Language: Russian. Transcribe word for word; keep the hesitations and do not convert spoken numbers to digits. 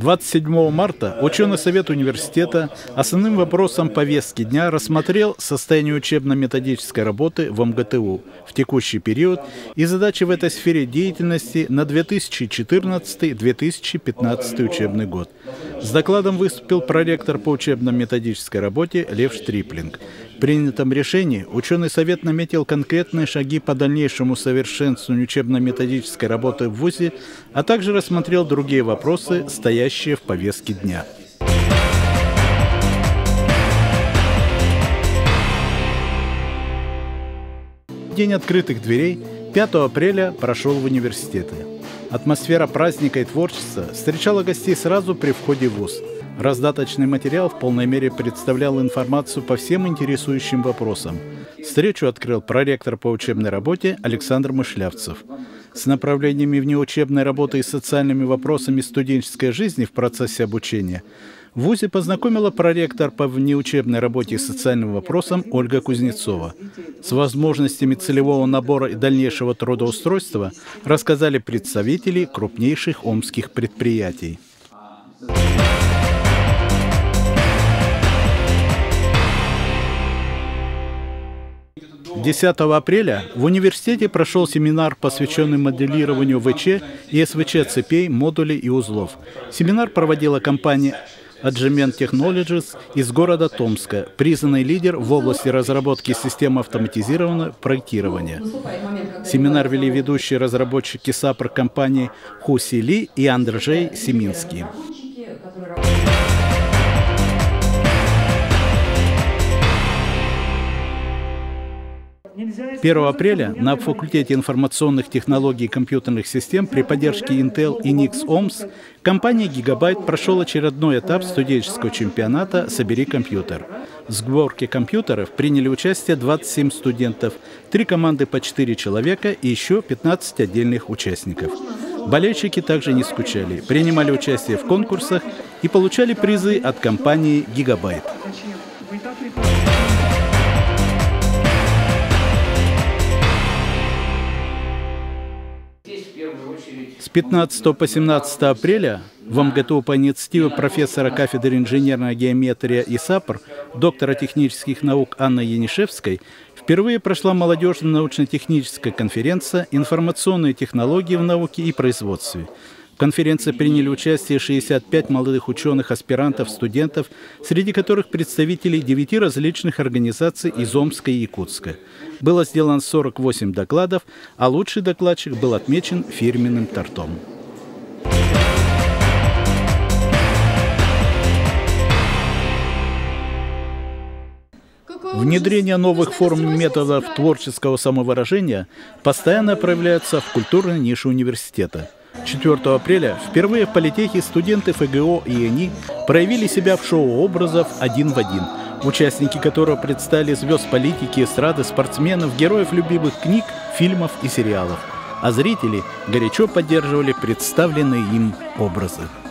двадцать седьмого марта ученый совет университета основным вопросом повестки дня рассмотрел состояние учебно-методической работы в эм гэ тэ у в текущий период и задачи в этой сфере деятельности на две тысячи четырнадцатый — две тысячи пятнадцатый учебный год. С докладом выступил проректор по учебно-методической работе Лев Штриплинг. В принятом решении ученый совет наметил конкретные шаги по дальнейшему совершенствованию учебно-методической работы в вузе, а также рассмотрел другие вопросы, стоящие в повестке дня. День открытых дверей пятого апреля прошел в университете. Атмосфера праздника и творчества встречала гостей сразу при входе в вуз. Раздаточный материал в полной мере представлял информацию по всем интересующим вопросам. Встречу открыл проректор по учебной работе Александр Мышлявцев. С направлениями внеучебной работы и социальными вопросами студенческой жизни в процессе обучения в вузе познакомила проректор по внеучебной работе и социальным вопросам Ольга Кузнецова. С возможностями целевого набора и дальнейшего трудоустройства рассказали представители крупнейших омских предприятий. десятого апреля в университете прошел семинар, посвященный моделированию вэ че и эс вэ че цепей, модулей и узлов. Семинар проводила компания Agement Technologies из города Томска, признанный лидер в области разработки систем автоматизированного проектирования. Семинар вели ведущие разработчики сапр компании Ху Си Ли и Андрей Семинский. первого апреля на факультете информационных технологий и компьютерных систем при поддержке Intel и Никс Омск компания Gigabyte прошел очередной этап студенческого чемпионата «Собери компьютер». В сборке компьютеров приняли участие двадцать семь студентов, три команды по четыре человека и еще пятнадцать отдельных участников. Болельщики также не скучали, принимали участие в конкурсах и получали призы от компании Gigabyte. С пятнадцатого по семнадцатое апреля в эм гэ тэ у по инициативе профессора кафедры инженерной геометрии и сапр, доктора технических наук Анны Янишевской, впервые прошла молодежная научно-техническая конференция «Информационные технологии в науке и производстве». В конференции приняли участие шестьдесят пять молодых ученых, аспирантов, студентов, среди которых представители девяти различных организаций из Омска и Якутска. Было сделано сорок восемь докладов, а лучший докладчик был отмечен фирменным тортом. Внедрение новых форм и методов творческого самовыражения постоянно проявляется в культурной нише университета. четвёртого апреля впервые в политехе студенты эф гэ о и эн и проявили себя в шоу образов «Один в один», участники которого представили звезд политики, эстрады, спортсменов, героев любимых книг, фильмов и сериалов. А зрители горячо поддерживали представленные им образы.